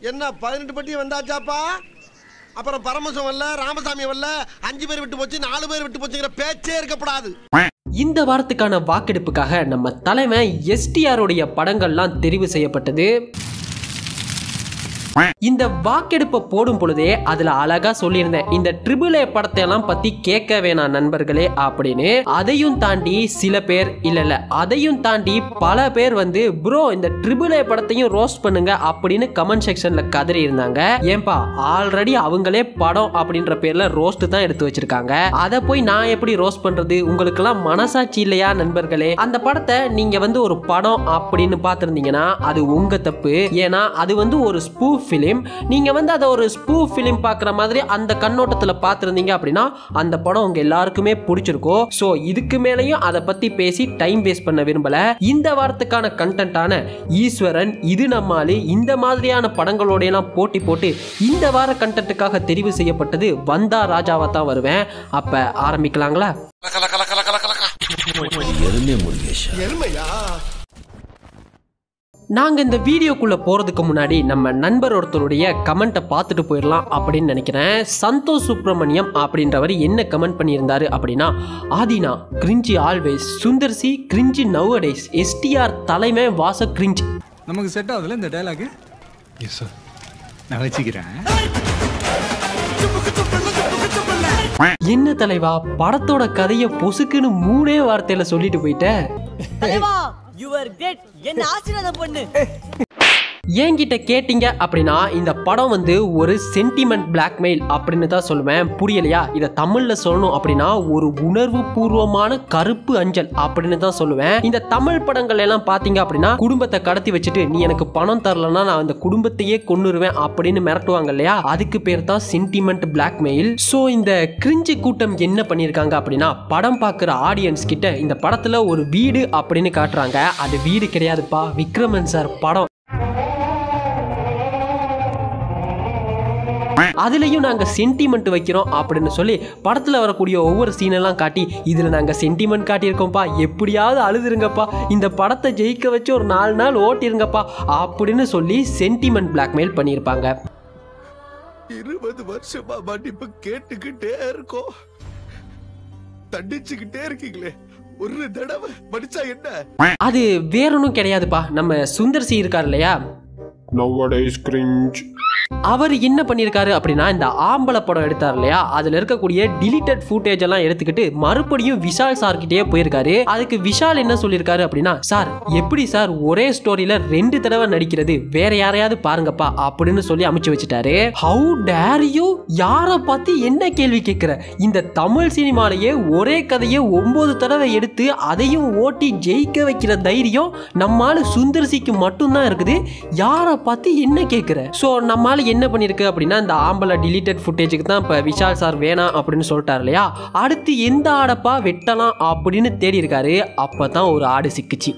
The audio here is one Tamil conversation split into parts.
என்ன 18 பட்டி வந்தாச்சாப்பா? அப்புறம் பரமசம் வரல, ராமசாமி வரல, 5 பேர் விட்டு போச்சு, 4 பேர் விட்டு போச்சுங்கிற பேச்சே இருக்கப்படாது. இந்த வாரத்துக்கான வாக்கெடுப்புக்காக நம்ம தலைமை எஸ்டிஆருடைய படங்கள்லாம் தெரிவு செய்யப்பட்டது. இந்த வாக்கெடுப்பை போடும் பொழுதே அதுல அழகா சொல்லியிருந்தேன், இந்த AAA படத்தை எல்லாம் பத்தி கேட்க வேணாம் நண்பர்களே அப்படின்னு. அதையும் தாண்டி சில பேர் இல்ல அதையும் தாண்டி பல பேர் வந்து ப்ரோ இந்த AAA படத்தையும் ரோஸ்ட் பண்ணுங்க அப்படின்னு கமெண்ட் செக்ஷன்ல கதறி இருந்தாங்க. ஏன்பா ஆல்ரெடி அவங்களே படம் அப்படின்ற பேர்ல ரோஸ்ட் தான் எடுத்து வச்சிருக்காங்க, அதை போய் நான் எப்படி ரோஸ்ட் பண்றது? உங்களுக்கு எல்லாம் மனசாட்சி இல்லையா நண்பர்களே? அந்த படத்தை நீங்க வந்து ஒரு படம் அப்படின்னு பார்த்திருந்தீங்கன்னா அது உங்க தப்பு. ஏன்னா அது வந்து ஒரு ஸ்பூஃப் ஃபிலிம். நீங்க வந்து அதை ஒரு ஸ்பூஃப் ஃபிலிம் பார்க்குற மாதிரி அந்த கண்ணோட்டத்தில் பார்த்துருந்தீங்க அப்படின்னா அந்த படம் உங்க எல்லாருக்குமே பிடிச்சிருக்கும். ஸோ இதுக்கு மேலேயும் அதை பத்தி பேசி டைம் வேஸ்ட் பண்ண விரும்பல. இந்த வாரத்துக்கான கண்டென்ட்டான ஈஸ்வரன், இது நம்மாலு, இந்த மாதிரியான படங்களோட எல்லாம் போட்டி போட்டு இந்த வார கண்டென்ட்டுக்காக தெரிவு செய்யப்பட்டது வந்தா ராஜாவா தான் வருவேன். அப்ப ஆரம்பிக்கலாங்களா? நாங்க இந்த வீடியோக்குள்ள போறதுக்கு முன்னாடி நம்ம நண்பர் ஒருத்தருடைய கமெண்ட்டை பார்த்துட்டு போயிடலாம் அப்படின்னு நினைக்கிறேன். சந்தோஷ் சுப்ரமணியம் அப்படின்றவர் என்ன கமெண்ட் பண்ணியிருந்தாரு அப்படின்னா, ஆதினா cringe always, Sundar C cringe nowadays, STR தலைமை வாச கிரிஞ்ச். நமக்கு செட் ஆகுதுல இந்த டயலாக்? எஸ் சார், நான் வச்சுக்கிறேன். என்ன தலைவா, படத்தோட கதையை பொசுக்குன்னு 3 வார்த்தையில சொல்லிட்டு போயிட்ட. என்ன ஆசீர்வாதம் பண்ணு. என்கிட்ட கேட்டீங்க அப்படின்னா இந்த படம் வந்து ஒரு சென்டிமெண்ட் பிளாக்மெயில் அப்படின்னு தான் சொல்லுவேன். புரியலையா? இதை தமிழ்ல சொல்லணும் அப்படின்னா ஒரு உணர்வு பூர்வமான கருப்பு அஞ்சல் அப்படின்னு தான் சொல்லுவேன். இந்த தமிழ் படங்கள் எல்லாம் பாத்தீங்க அப்படின்னா குடும்பத்தை கடத்தி வச்சுட்டு நீ எனக்கு பணம் தரலன்னா நான் அந்த குடும்பத்தையே கொன்னுருவேன் அப்படின்னு மிரட்டுவாங்க இல்லையா? அதுக்கு பேர் தான் சென்டிமெண்ட் பிளாக்மெயில். ஸோ இந்த கிரிஞ்சி கூட்டம் என்ன பண்ணியிருக்காங்க அப்படின்னா, படம் பார்க்குற ஆடியன்ஸ் கிட்ட இந்த படத்துல ஒரு வீடு அப்படின்னு காட்டுறாங்க. அது வீடு கிடையாதுப்பா, விக்ரமன் சார் படம். அதுலயும் நாங்க சென்டிமெண்ட் வைக்கிறோம் அப்படின்னு சொல்லி படத்துல வரக்கூடிய ஒவ்வொரு சீனெல்லாம் காட்டி இதுல நாங்க சென்டிமெண்ட் காட்டியிருக்கோம்ப்பா, எப்படியாவது அழுதுருங்கப்பா, இந்த படத்தை ஜெயிக்க வச்சு ஒரு 4 நாள் ஓட்டிருங்கப்பா அப்படின்னு சொல்லி சென்டிமெண்ட் பிளாக்மெயில் பண்ணியிருப்பாங்க. 20 வருஷமா மன்னிப்பு கேட்டுக்கிட்டே இருக்கோம், தண்டிச்சுக்கிட்டே இருக்கீங்களே, ஒரு தடவை மன்னிச்சா என்ன? அது வேற ஒன்றும் கிடையாதுப்பா. நம்ம சுந்தர்சி இருக்கார் இல்லையா, nowadays cringe. அவர் என்ன பண்ணியிருக்காரு அப்படின்னா, இந்த ஆம்பளை படம் எடுத்தார் இல்லையா, அதுல இருக்கக்கூடிய டிலீட்டட் ஃபுட்டேஜ் எல்லாம் எடுத்துக்கிட்டு மறுபடியும் விஷால் சார்கிட்டே போயிருக்காரு. அதுக்கு விஷால் என்ன சொல்லியிருக்காரு அப்படின்னா, சார் எப்படி சார் ஒரே ஸ்டோரியில 2 தடவை நடிக்கிறது, வேற யாரையாவது பாருங்கப்பா அப்படின்னு சொல்லி அமைச்சு வச்சுட்டாரு. How dare you? யாரை பார்த்து என்ன கேள்வி கேட்கிற? இந்த தமிழ் சினிமாலேயே ஒரே கதையை 9 தடவை எடுத்து அதையும் ஓட்டி ஜெயிக்க வைக்கிற தைரியம் நம்மால சுந்தர்சிக்கு மட்டும்தான் இருக்குது. யாரை பார்த்து என்ன கேட்கிற? ஸோ நம்மால என்ன பண்ணிருக்கு அப்படின்னா, இந்த ஆம்பளை டிலீட்டட் ஃபுட்டேஜுக்கு தான் இப்போ விஷால் சார் வேணாம் அப்படின்னு சொல்லிட்டார் இல்லையா, அடுத்து எந்த ஆடப்பா வெட்டலாம் அப்படின்னு தேடி இருக்காரு. அப்பதான் ஒரு ஆடு சிக்குச்சு.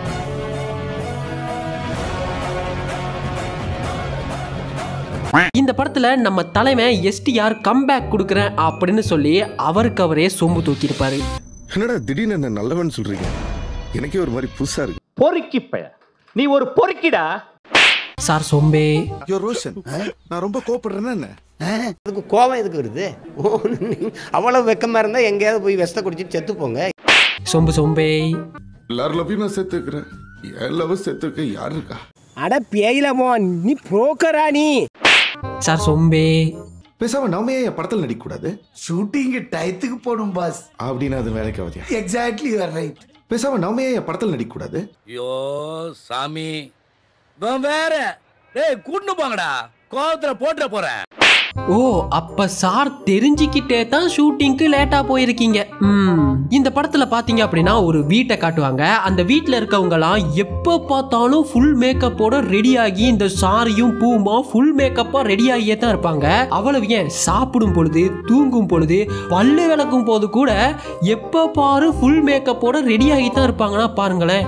இந்த படத்துல நம்ம தலைமை எஸ்டிஆர் கம்பேக் கொடுக்குறேன் அப்படின்னு சொல்லி அவருக்கு அவரே சொம்பு தூக்கி இருப்பாரு. என்னடா திடீர்னு என்ன நல்லவன் சொல்றீங்க? எனக்கே ஒரு மாதிரி புதுசா இருக்கு. பொறுக்கி பைய, நீ ஒரு பொறுக்கிடா. சார் சொம்பே, ரோஷன், நான் ரொம்ப கோபப்படுறேன்னா என்ன? அதுக்கு கோபம் எதுக்கு வருது? அவ்வளவு வெக்கமா இருந்தா எங்கேயாவது போய் விஷத்தை குடிச்சிட்டு செத்து போங்க. சொம்பு சொம்பே. எல்லாரும் லவ்வையும் நான் சேர்த்துக்கிறேன், என் லவ் சேர்த்துக்க யாரு இருக்கா? அட பேயிலமோ, நீ புரோக்கரா நீ? சார் சொம்பே. பேசாம நாமே என் படத்தில் நடிக்க கூடாது? ஷூட்டிங் டயத்துக்கு போடும் பாஸ். அப்படின்னா அது வேலைக்கு ஆகுதியா? Exactly you are right. பேசாம நாமே என் படத்தில் நடிக்க கூடாது? ஐயோ சாமி, வேற டேய் கூட்டு போங்கடா, கோவத்துல போட்டுற போறேன். ஓ, அப்ப சார் தெரிஞ்சுக்கிட்டே தான் ஷூட்டிங்க்கு லேட்டா போயிருக்கீங்க. இந்த படத்துல பாத்தீங்க அப்படின்னா ஒரு வீட்டை காட்டுவாங்க. அந்த வீட்டுல இருக்கவங்க எல்லாம் எப்ப பார்த்தாலும் ஃபுல் மேக்கப்போட ரெடி ஆகி, இந்த சாரியும் பூமா ஃபுல் மேக்கப்பா ரெடி ஆகியே தான் இருப்பாங்க. அவ்வளவு ஏன், சாப்பிடும் பொழுது, தூங்கும் பொழுது, பல்லு விளக்கும் போது கூட எப்ப பாரு ஃபுல் மேக்கப்போட ரெடி ஆகி தான் இருப்பாங்கன்னா பாருங்களேன்.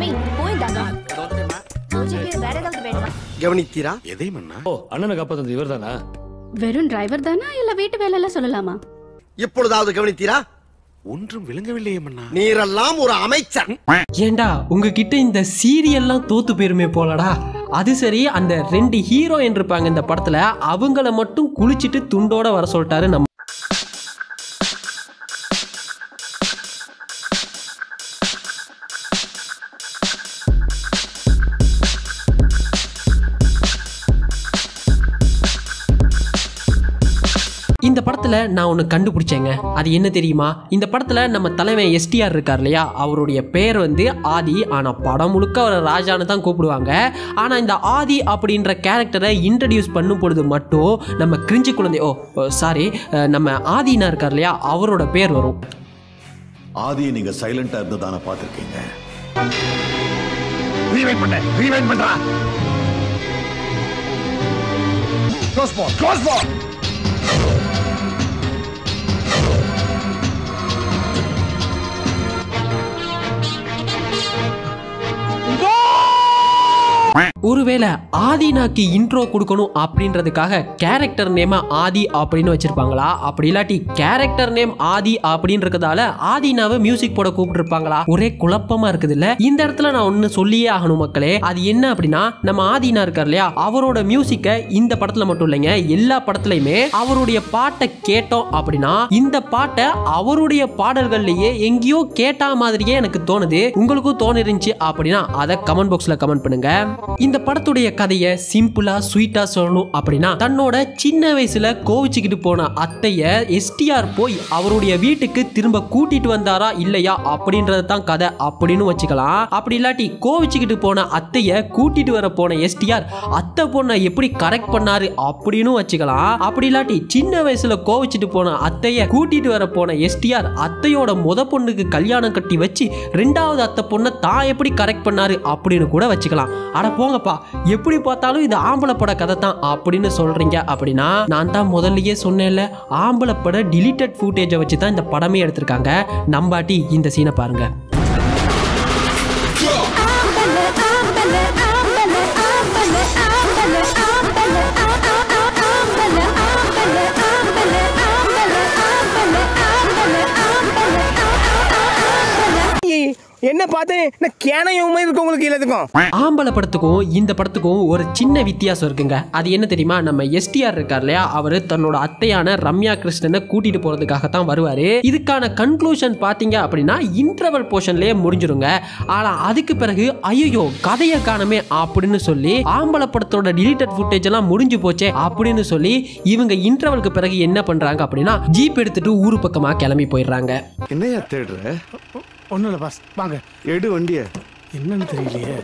கவனித்தீரா? எதை மன்னா? ஓ, அண்ணனை காப்பாத்துறது இவர் தானா? வெறும் டிரைவர் தானா இல்ல வீட்டு வேலை எல்லாம் சொல்லலாமா? எப்பொழுதாவது கவனித்தீரா? ஒன்றும் விளங்கவில்லையே மன்னா. நீரெல்லாம் ஒரு அமைச்சர். ஏண்டா உங்ககிட்ட இந்த சீரியல்லாம் தோத்து போயிருமே போலடா. அது சரி, அந்த 2 ஹீரோயின் இருப்பாங்க இந்த படத்துல, அவங்கள மட்டும் குளிச்சிட்டு துண்டோட வர சொல்லிட்டாரு நம்ம. இந்த படத்துல நான் ஒன்று கண்டுபிடிச்சேங்க. அது என்ன தெரியுமா? இந்த படத்துல நம்ம தலைவன் எஸ்டிஆர் இருக்கார் இல்லையா, அவருடைய பேர் வந்து ஆதி. ஆனா படம் முழுக்க அவரை ராஜான்னு தான் கூப்பிடுவாங்க. ஆனா இந்த ஆதி அப்படின்ற கேரக்டரை இன்ட்ரடியூஸ் பண்ணும் பொழுது மட்டும் நம்ம கிரிஞ்சு குழந்தை நம்ம ஆதினா இருக்கார் இல்லையா, அவரோட பேர் வரும். ஆதியை நீங்க சைலண்டா இருந்ததான பார்த்திருக்கீங்க. ரீவைண்ட் பண்றா. க்ளோஸ் பால். ஒருவேளை ஆதினாக்கு இன்ட்ரோ கொடுக்கணும் அப்படின்றதுக்காக கேரக்டர் நேம் ஆதி அப்படின்னு வச்சிருப்பாங்களா? அப்படி இல்லாட்டி கேரக்டர் நேம் ஆதி அப்படின்றதால ஆதினாவை மியூசிக் போட கூப்பிட்டுருப்பாங்களா? ஒரே குழப்பமா இருக்குது இல்ல? இந்த இடத்துல நான் ஒன்னு சொல்லியே ஆகணும் மக்களே. அது என்ன அப்படின்னா, நம்ம ஆதினா இருக்கார் இல்லையா, அவரோட மியூசிக்கை இந்த படத்துல மட்டும் இல்லைங்க, எல்லா படத்துலயுமே அவருடைய பாட்டை கேட்டோம் அப்படின்னா இந்த பாட்டை அவருடைய பாடல்கள்லயே எங்கேயோ கேட்டா மாதிரியே எனக்கு தோணுது. உங்களுக்கும் தோணிருந்துச்சு அப்படின்னா அதை கமெண்ட் பாக்ஸ்ல கமெண்ட் பண்ணுங்க. இந்த படத்துடைய கதையை சிம்பிளா ஸ்வீட்டா சொல்லணும் அப்படின்னா, தன்னோட சின்ன வயசுல கோவிச்சுக்கிட்டு போன அத்தைய எஸ்டிஆர் போய் அவருடைய வீட்டுக்கு திரும்ப கூட்டிட்டு வந்தாரா இல்லையா அப்படின்றது தான் கதை அப்படின்னு வச்சுக்கலாம். அப்படி இல்லாட்டி கோவிச்சுக்கிட்டு போன அத்தைய கூட்டிட்டு வர போன எஸ்டிஆர் அத்தை பொண்ணை எப்படி கரெக்ட் பண்ணாரு அப்படின்னு வச்சுக்கலாம். அப்படி இல்லாட்டி சின்ன வயசுல கோவிச்சுட்டு போன அத்தைய கூட்டிட்டு வர போன எஸ்டிஆர் அத்தையோட முத பொண்ணுக்கு கல்யாணம் கட்டி வச்சு 2வது அத்தை பொண்ணை தான் எப்படி கரெக்ட் பண்ணாரு அப்படின்னு கூட வச்சுக்கலாம். அட போங்கப்பா, எப்படி பார்த்தாலும் இது ஆம்பளை பட கதை தான் அப்படின்னு சொல்றீங்க அப்படின்னா, நான் தான் முதல்லயே சொன்னேன்ல, ஆம்பளை பட டிலீட்டட் ஃபுட்டேஜை வச்சு தான் இந்த படமே எடுத்திருக்காங்க. நம்பாட்டி இந்த சீனை பாருங்க. என்ன பார்த்து கேனையும் இருக்கவங்களுக்கு இல்லதுக்கும் ஆம்பளை படத்துக்கும் இந்த படத்துக்கும் ஒரு சின்ன வித்தியாசம் இருக்குங்க. அது என்ன தெரியுமா? நம்ம எஸ்டிஆர் இருக்கார் இல்லையா, அவரு தன்னோட அத்தையான ரம்யா கிருஷ்ணனை கூட்டிட்டு போறதுக்காக தான் வருவாரு. இதுக்கான கன்க்ளூஷன் பாத்தீங்க அப்படின்னா இன்டர்வல் போர்ஷன்லயே முடிஞ்சிருங்க. ஆனா அதுக்கு பிறகு ஐயோ கதையை காணமே அப்படின்னு சொல்லி ஆம்பளை படத்தோட டிலீட்டட் ஃபுட்டேஜ் எல்லாம் முடிஞ்சு போச்சே அப்படின்னு சொல்லி இவங்க இன்டர்வலுக்கு பிறகு என்ன பண்றாங்க அப்படின்னா ஜீப் எடுத்துட்டு ஊரு பக்கமா கிளம்பி போயிடுறாங்க. என்னையா தேடுற? ஒன்றும் இல்லை பாஸ், வாங்க எடு வண்டிய. என்னன்னு தெரியலையே.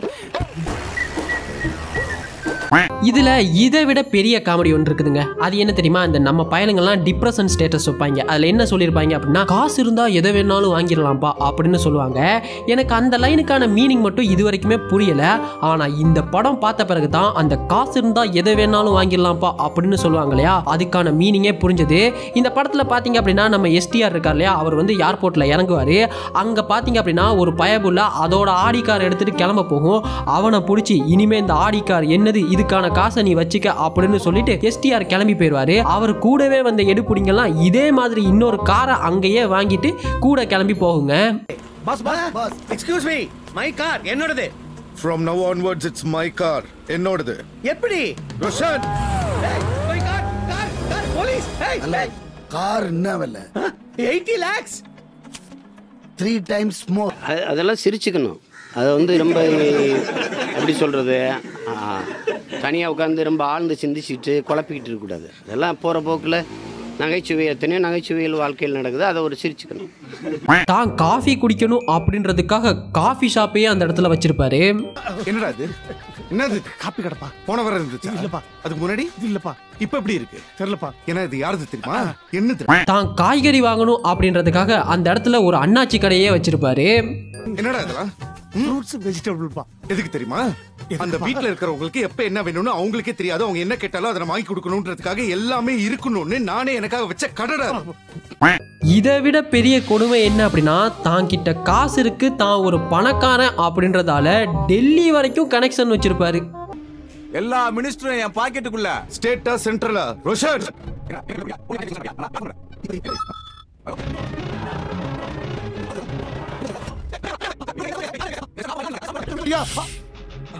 இதுல இதை விட பெரிய காமெடி ஒன்று இருக்குதுங்க. அது என்ன தெரியுமா? இந்த நம்ம பயணங்கள்லாம் டிப்ரெஷன் ஸ்டேட்டஸ் வைப்பாங்க. அதுல என்ன சொல்லியிருப்பாங்க அப்படின்னா, காசு இருந்தா எதை வேணாலும் வாங்கிடலாம்ப்பா அப்படின்னு சொல்லுவாங்க. எனக்கு அந்த லைனுக்கான மீனிங் மட்டும் இது வரைக்குமே புரியல. ஆனா இந்த படம் பார்த்த பிறகு தான் அந்த காசு இருந்தா எதை வேணாலும் வாங்கிடலாம்ப்பா அப்படின்னு சொல்லுவாங்க இல்லையா, அதுக்கான மீனிங்கே புரிஞ்சது. இந்த படத்துல பாத்தீங்க அப்படின்னா நம்ம எஸ்டிஆர் இருக்கார் இல்லையா, அவர் வந்து ஏர்போர்ட்ல இறங்குவாரு. அங்க பாத்தீங்க அப்படின்னா ஒரு பயபுள்ள அதோட ஆடி கார் எடுத்துட்டு கிளம்ப போகும். அவனை பிடிச்சி இனிமே இந்த ஆடி கார் என்னது, இதுக்கான காசை நீ வச்சுக்க அப்படின்னு சொல்லிட்டு எஸ்டிஆர் கிளம்பி போயிடுவாரு. அவர் கூடவே வந்த எடுப்புடிங்கெல்லாம் இதே மாதிரி இன்னொரு காரை அங்கேயே வாங்கிட்டு கூட கிளம்பி போகுங்க. Boss excuse me, my car என்னோடது. From now onwards it's my car. என்னோடது. எப்படி Roshan? My car police. Car என்ன விலை? 80 lakhs. 3 times more. அதெல்லாம் சிரிச்சுக்கணும். அதை வந்து ரொம்ப எப்படி சொல்கிறது, தனியாக உட்காந்து ரொம்ப ஆழ்ந்து சிந்திச்சுட்டு குழப்பிக்கிட்டு இருக்கக்கூடாது. அதெல்லாம் போகிற போக்கில் நகைச்சுவை, எத்தனையோ நகைச்சுவைகள் வாழ்க்கையில் நடக்குது, அதை ஒரு சிரிச்சுக்கணும். தான் காஃபி குடிக்கணும் அப்படின்றதுக்காக காஃபி ஷாப்பையே அந்த இடத்துல வச்சிருப்பாரு. என்னடா இது? என்னது காப்பி கடப்பா? போன வர இருந்துச்சு இல்லப்பா, அதுக்கு முன்னாடி இல்லப்பா, இப்ப எப்படி இருக்கு தெரியலப்பா. ஏன்னா இது யாருது தெரியுமா? என்ன தெரியுமா? தான் காய்கறி வாங்கணும் அப்படின்றதுக்காக அந்த இடத்துல ஒரு அண்ணாச்சி கடையே வச்சிருப்பாரு. என்னடா இதெல்லாம்? ஃப்ரூட்ஸ் வெஜிடபிள் பா. எதுக்கு தெரியுமா? அந்த வீட்ல இருக்கிறவங்களுக்கு எப்ப என்ன வேணும்னு அவங்களுக்கே தெரியாது. அவங்க என்ன கேட்டாலும் அதை வாங்கி கொடுக்கணும்ன்றதுக்காக எல்லாமே இருக்கணும்னு நானே எனக்காக வச்ச கடடா. இதை விட பெரிய கொடுமை என்ன அப்படின்னா, தான் கிட்ட காசு இருக்கு, தான் ஒரு பணக்காரன் அப்படின்றதால டெல்லி வரைக்கும் கனெக்ஷன் வச்சிருப்பாரு. எல்லா மினிஸ்டரும் என் பாக்கெட்டுக்குள்ள. ஸ்டேட்டா சென்ட்ரலா? ரோஷன்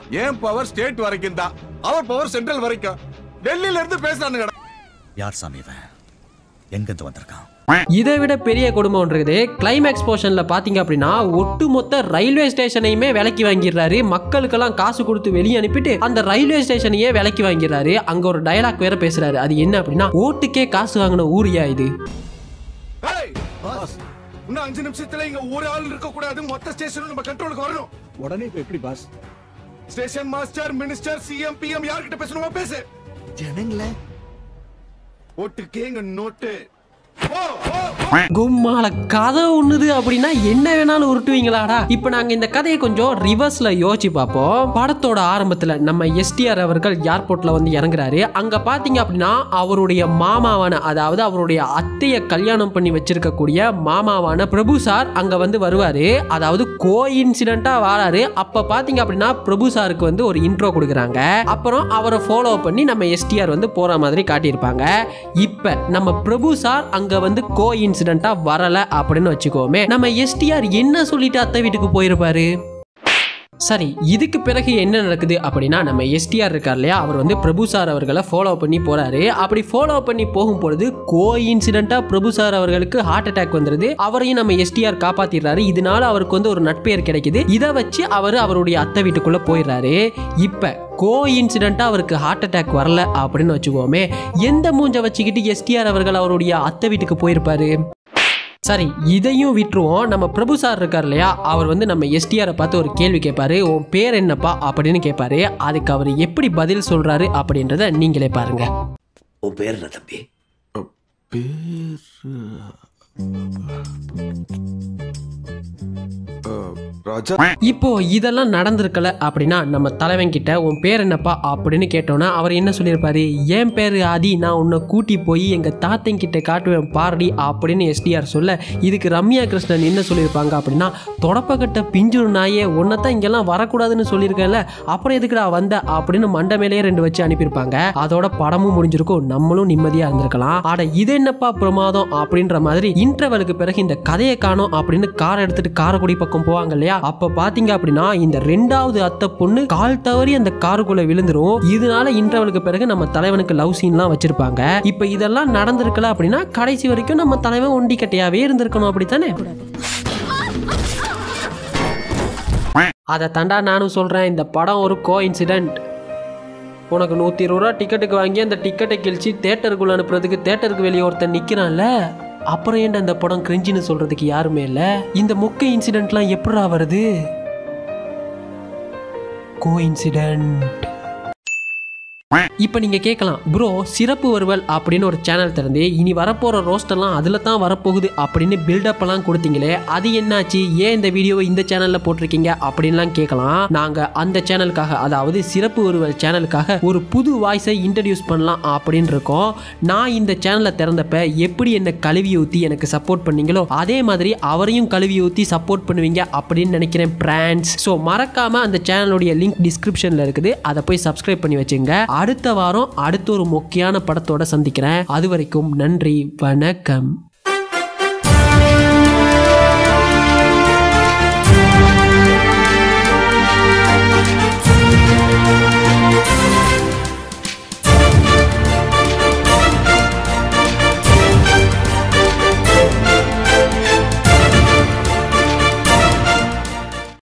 ஏன் பவர் ஸ்டேட் வரைக்கும் தான், அவர் பவர் சென்ட்ரல் வரைக்கும். டெல்லியில இருந்து பேசுறானுங்க. யார் சாமி இவன்? எங்க இருந்து வந்திருக்கான்? இதை விட பெரிய கொடுமை ஒன்று இருக்குது. கிளைமேக்ஸ் போர்ஷன்ல பாத்தீங்க அப்படின்னா ஒட்டுமொத்த ரயில்வே ஸ்டேஷனையுமே விலைக்கு வாங்கிடுறாரு. மக்களுக்கெல்லாம் காசு கொடுத்து வெளியே அனுப்பிட்டு அந்த ரயில்வே ஸ்டேஷனையே விலைக்கு வாங்கிடுறாரு. அங்க ஒரு டயலாக் வேற பேசுறாரு. அது என்ன அப்படின்னா, ஓட்டுக்கே காசு வாங்கின ஊரியா இது? இன்னும் 5 நிமிஷத்துல இங்க ஒரு ஆள் இருக்க கூடாது. மொத்த ஸ்டேஷனும் நம்ம கண்ட்ரோலுக்கு வரணும். உடனே இப்ப எப்படி boss? Station master, minister, CM, PM யார்கிட்ட பேசணுமோ பேசு. ஜனங்கள ஓட்டுக்கே இங்க நோட்டு. கும்மால கதை ஒண்ணுது அப்படின்னா என்ன வேணாலும் உருட்டுவீங்களாடா. இப்ப நாங்க இந்த கதையை கொஞ்சம் ரிவர்ஸ்ல யோசிச்சு பார்ப்போம். படத்தோட ஆரம்பத்துல நம்ம எஸ்டிஆர் அவர்கள் ஏர்போர்ட்ல வந்து இறங்குறாரு. அங்க பாத்தீங்க அப்படின்னா அவருடைய மாமாவான, அதாவது அவருடைய அத்தைய கல்யாணம் பண்ணி வச்சிருக்கக்கூடிய மாமாவான பிரபு சார் அங்க வந்து வருவாரு. அதாவது கோஇன்சிடென்ட்டா வராரு. அப்ப பாத்தீங்க அப்படின்னா பிரபு சாருக்கு வந்து ஒரு இன்ட்ரோ கொடுக்குறாங்க. அப்புறம் அவரை ஃபாலோ பண்ணி நம்ம எஸ்டிஆர் வந்து போற மாதிரி காட்டியிருப்பாங்க. இப்ப நம்ம பிரபு சார் அங்க வந்து கோஇன்சிடென்ட்டா வரல அப்படின்னு வச்சுக்கோமே, நம்ம எஸ்டிஆர் என்ன சொல்லிட்டு அத்தை வீட்டுக்கு போயிருப்பாரு? சரி, இதுக்கு பிறகு என்ன நடக்குது அப்படின்னா, நம்ம எஸ்டிஆர் இருக்கார் இல்லையா, அவர் வந்து பிரபு சார் அவர்களை ஃபாலோ பண்ணி போறாரு. அப்படி ஃபாலோ பண்ணி போகும்பொழுது கோஇன்சிடென்ட்டா பிரபு சார் அவர்களுக்கு ஹார்ட் அட்டாக் வந்துருது. அவரையும் நம்ம எஸ்டிஆர் காப்பாத்திடுறாரு. இதனால அவருக்கு வந்து ஒரு நட்பெயர் கிடைக்குது. இதை வச்சு அவருடைய அத்தை வீட்டுக்குள்ள போயிடுறாரு. இப்ப கோஇன்சிடென்ட்டா அவருக்கு ஹார்ட் அட்டாக் வரல அப்படின்னு வச்சுக்கோமே, எந்த மூஞ்ச வச்சுக்கிட்டு எஸ்டிஆர் அவர்கள் அவருடைய அத்தை வீட்டுக்கு போயிருப்பாரு? சரி, இதையும் விட்டுருவோம். நம்ம பிரபு சார் இருக்கார் இல்லையா, அவர் வந்து நம்ம எஸ்டிஆரை பார்த்து ஒரு கேள்வி கேட்பாரு. உன் பேர் என்னப்பா அப்படின்னு கேட்பாரு. அதுக்கு அவர் எப்படி பதில் சொல்றாரு அப்படின்றத நீங்களே பாருங்க. உன் பேர் என்ன தம்பி? இப்போ இதெல்லாம் நடந்திருக்கல அப்படின்னா நம்ம தலைவன் கிட்ட உன் பேர் என்னப்பா அப்படின்னு கேட்டோம்னா அவர் என்ன சொல்லியிருப்பாரு? என் பேரு ஆதி, நான் உன்னை கூட்டி போய் எங்க தாத்தன் கிட்ட காட்டுவேன் பாரடி அப்படின்னு எஸ்டிஆர் சொல்ல, இதுக்கு ரம்யா கிருஷ்ணன் என்ன சொல்லியிருப்பாங்க அப்படின்னா, தொடப்பக்கட்ட பிஞ்சுரு நாயே, உன்னைத்தான் இங்கெல்லாம் வரக்கூடாதுன்னு சொல்லியிருக்கேன்ல, அப்புறம் எதுக்குடா வந்த அப்படின்னு மண்டை மேலேயே 2 வச்சு அனுப்பியிருப்பாங்க. அதோட படமும் முடிஞ்சிருக்கும், நம்மளும் நிம்மதியா இருந்திருக்கலாம். ஆட இது என்னப்பா பிரமாதம் அப்படின்ற மாதிரி இன்டர்வலுக்கு பிறகு இந்த கதையை காணோம் அப்படின்னு கார் எடுத்துட்டு காரைக்குடி பக்கம் போவாங்க இல்லையா, அப்ப பாத்தீங்க அப்படின்னா இந்த 2வது அத்தை பொண்ணு கால் தவறி அந்த காருக்குள்ள விழுந்துரும். இதனால இன்டர்வலுக்கு பிறகு நம்ம தலைவனுக்கு லவ் சீன்லாம் வச்சிருப்பாங்க. இப்ப இதெல்லாம் நடந்திருக்கல அப்படின்னா கடைசி வரைக்கும் நம்ம தலைவன் ஒண்டி கட்டையாவே இருந்திருக்கணும், அப்படித்தானே? அதை தாண்டா நானும் சொல்றேன், இந்த படம் ஒரு கோஇன்சிடென்ட். உனக்கு 120 ரூபா டிக்கெட்டுக்கு வாங்கி அந்த டிக்கெட்டை கிழிச்சு தேட்டருக்குள்ள அனுப்புறதுக்கு தேட்டருக்கு வெளியே ஒருத்தன் நிக்கிறான்ல, அப்புறம் ஏன்டா இந்த படம் கிரிஞ்சின்னு சொல்றதுக்கு யாருமே இல்ல? இந்த மொக்க இன்சிடென்ட்லாம் எப்படா வருது? கோஇன்சிடென்ட். இப்போ நீங்க கேட்கலாம், ப்ரோ சிறப்பு வருவல் அப்படின்னு ஒரு சேனல் திறந்து இனி வரப்போற ரோஸ்டெல்லாம் அதுல தான் வரப்போகுது அப்படின்னு பில்டப் எல்லாம் கொடுத்தீங்களே, அது என்னாச்சு? ஏன் இந்த வீடியோவை இந்த சேனல்ல போட்டிருக்கீங்க அப்படின்லாம் கேட்கலாம். நாங்க அந்த சேனலுக்காக, அதாவது சிறப்பு வருவல் சேனலுக்காக ஒரு புது வாய்ஸை இன்ட்ரடியூஸ் பண்ணலாம் அப்படின்னு இருக்கோம். நான் இந்த சேனலை திறந்தப்ப எப்படி என்ன கழுவி ஊற்றி எனக்கு சப்போர்ட் பண்ணீங்களோ அதே மாதிரி அவரையும் கழுவி ஊற்றி சப்போர்ட் பண்ணுவீங்க அப்படின்னு நினைக்கிறேன் பிராண்ட்ஸ். ஸோ மறக்காம அந்த சேனலுடைய லிங்க் டிஸ்கிரிப்ஷன்ல இருக்குது, அதை போய் சப்ஸ்கிரைப் பண்ணி வச்சுங்க. அடுத்த வாரம் அடுத்த ஒரு முக்கியமான படத்தோட சந்திக்கிறேன். அது வரைக்கும் நன்றி, வணக்கம்.